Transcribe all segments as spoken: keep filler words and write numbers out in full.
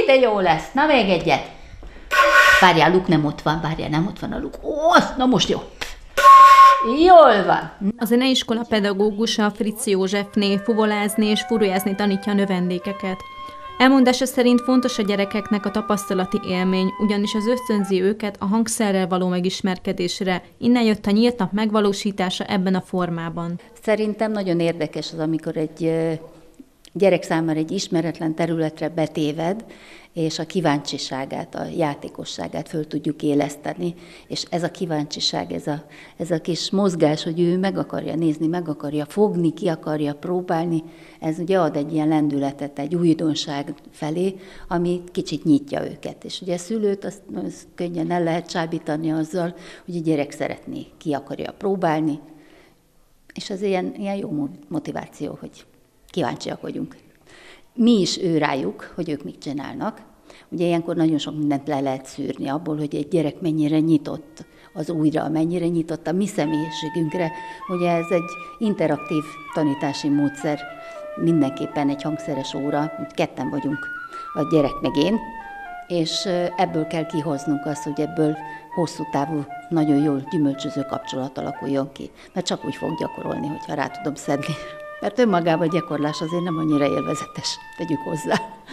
de jó lesz. Na még egyet. Várjál, Luk nem ott van, várjál, nem ott van a Luk. Ó, na most jó. Jól van. A zeneiskola pedagógusa Fritz Józsefné fuvolázni és furujázni tanítja a növendékeket. Elmondása szerint fontos a gyerekeknek a tapasztalati élmény, ugyanis az ösztönzi őket a hangszerrel való megismerkedésre. Innen jött a nyílt nap megvalósítása ebben a formában. Szerintem nagyon érdekes az, amikor egy gyerek számára egy ismeretlen területre betéved, és a kíváncsiságát, a játékosságát föl tudjuk éleszteni, és ez a kíváncsiság, ez a, ez a kis mozgás, hogy ő meg akarja nézni, meg akarja fogni, ki akarja próbálni, ez ugye ad egy ilyen lendületet, egy újdonság felé, ami kicsit nyitja őket. És ugye a szülőt azt, azt könnyen el lehet csábítani azzal, hogy a gyerek szeretné, ki akarja próbálni, és ez ilyen, ilyen jó motiváció, hogy kíváncsiak vagyunk. Mi is ő rájuk, hogy ők mit csinálnak. Ugye ilyenkor nagyon sok mindent le lehet szűrni abból, hogy egy gyerek mennyire nyitott az újra, mennyire nyitott a mi személyiségünkre. Ugye ez egy interaktív tanítási módszer, mindenképpen egy hangszeres óra, ketten vagyunk, a gyerek meg én, és ebből kell kihoznunk azt, hogy ebből hosszú távú, nagyon jól gyümölcsöző kapcsolat alakuljon ki. Mert csak úgy fog gyakorolni, hogyha rá tudom szedni. Mert önmagában a gyakorlás azért nem annyira élvezetes, tegyük hozzá.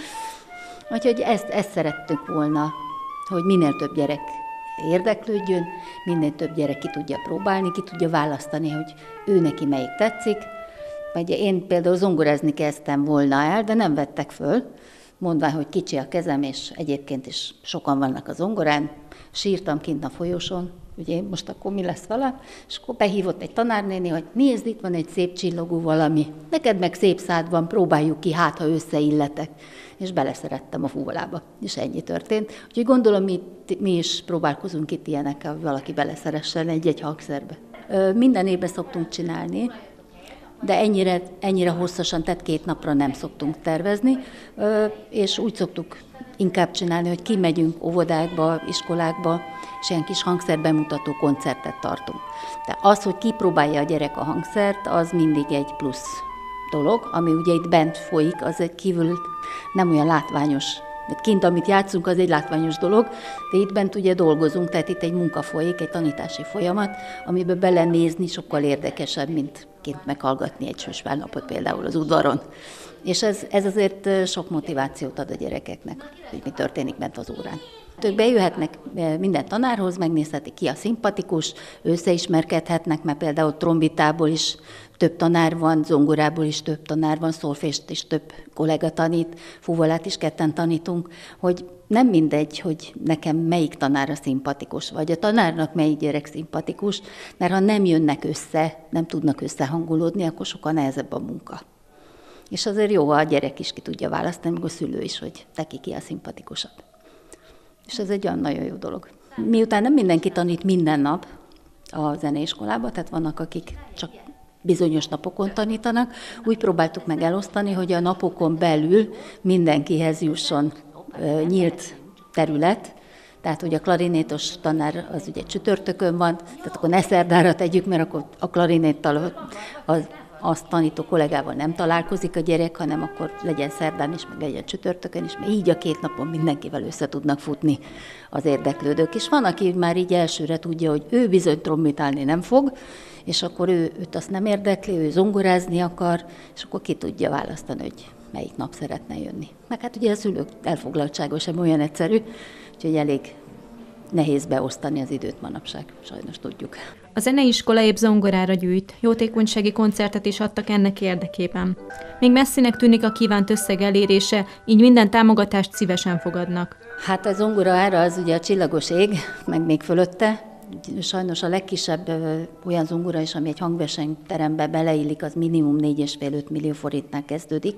Úgyhogy ezt, ezt szerettük volna, hogy minél több gyerek érdeklődjön, minél több gyerek ki tudja próbálni, ki tudja választani, hogy ő neki melyik tetszik. Vagy én például zongorázni kezdtem volna el, de nem vettek föl, mondván, hogy kicsi a kezem, és egyébként is sokan vannak a zongorán. Sírtam kint a folyosón, ugye most akkor mi lesz vele, és akkor behívott egy tanárnéni, hogy nézd, itt van egy szép csillogó valami, neked meg szép szád van, próbáljuk ki, hát ha összeilletek. És beleszerettem a fuvolába, és ennyi történt. Úgyhogy gondolom, mi, mi is próbálkozunk itt ilyenekkel, hogy valaki beleszeressen egy-egy hangszerbe. Minden évben szoktunk csinálni, de ennyire, ennyire hosszasan, tehát két napra nem szoktunk tervezni, és úgy szoktuk inkább csinálni, hogy kimegyünk óvodákba, iskolákba, és ilyen kis hangszerbemutató koncertet tartunk. De az, hogy kipróbálja a gyerek a hangszert, az mindig egy plusz dolog, ami ugye itt bent folyik, az egy kívül nem olyan látványos. Mert kint, amit játszunk, az egy látványos dolog, de itt bent ugye dolgozunk, tehát itt egy munka folyik, egy tanítási folyamat, amiben belenézni sokkal érdekesebb, mint kint meghallgatni egy sősvárnapot például az udvaron. És ez, ez azért sok motivációt ad a gyerekeknek, hogy mi történik bent az órán. Ők bejöhetnek minden tanárhoz, megnézhetik, ki a szimpatikus, összeismerkedhetnek, mert például trombitából is több tanár van, zongorából is több tanár van, szolfést is több kollega tanít, fuvolát is ketten tanítunk, hogy nem mindegy, hogy nekem melyik tanára szimpatikus, vagy a tanárnak melyik gyerek szimpatikus, mert ha nem jönnek össze, nem tudnak összehangolódni, akkor sokkal nehezebb a munka. És azért jó, ha a gyerek is ki tudja választani, meg a szülő is, hogy neki ki a szimpatikusabb. És ez egy olyan nagyon jó dolog. Miután nem mindenki tanít minden nap a zeneiskolában, tehát vannak, akik csak bizonyos napokon tanítanak, úgy próbáltuk meg elosztani, hogy a napokon belül mindenkihez jusson e, nyílt terület, tehát, hogy a klarinétos tanár az ugye csütörtökön van, tehát akkor ne szerdára tegyük, mert akkor a klarinéttal az azt tanító kollégával nem találkozik a gyerek, hanem akkor legyen szerdán is, meg legyen csütörtökön is, mert így a két napon mindenkivel össze tudnak futni az érdeklődők. És van, aki már így elsőre tudja, hogy ő bizony trombitálni nem fog, és akkor ő, őt azt nem érdekli, ő zongorázni akar, és akkor ki tudja választani, hogy melyik nap szeretne jönni. Meg hát ugye a szülők elfoglaltsága sem olyan egyszerű, úgyhogy elég nehéz beosztani az időt manapság, sajnos tudjuk. A zeneiskola épp zongorára gyűjt, jótékonysági koncertet is adtak ennek érdekében. Még messzinek tűnik a kívánt összeg elérése, így minden támogatást szívesen fogadnak. Hát a zongora ára az ugye a csillagos ég, meg még fölötte. Sajnos a legkisebb olyan zongora is, ami egy hangversenyterembe beleillik, az minimum négy és fél öt millió forintnál kezdődik.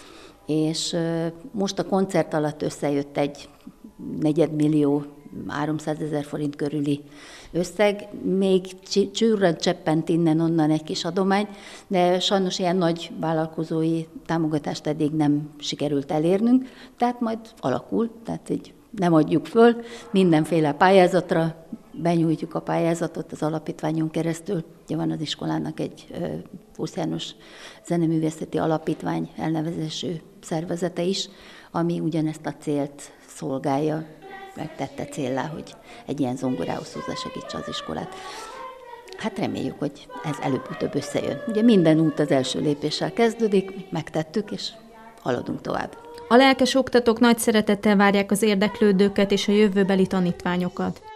És most a koncert alatt összejött egy negyedmillió, háromszázezer forint körüli összeg, még csűrrend cseppent innen-onnan egy kis adomány, de sajnos ilyen nagy vállalkozói támogatást eddig nem sikerült elérnünk, tehát majd alakul, tehát így nem adjuk föl, mindenféle pályázatra benyújtjuk a pályázatot az alapítványon keresztül. Ugye van az iskolának egy Fósz János Zeneművészeti Alapítvány elnevezésű szervezete is, ami ugyanezt a célt szolgálja, megtette céllá, hogy egy ilyen zongorához hozzásegítse az iskolát. Hát reméljük, hogy ez előbb-utóbb összejön. Ugye minden út az első lépéssel kezdődik, megtettük, és haladunk tovább. A lelkes oktatók nagy szeretettel várják az érdeklődőket és a jövőbeli tanítványokat.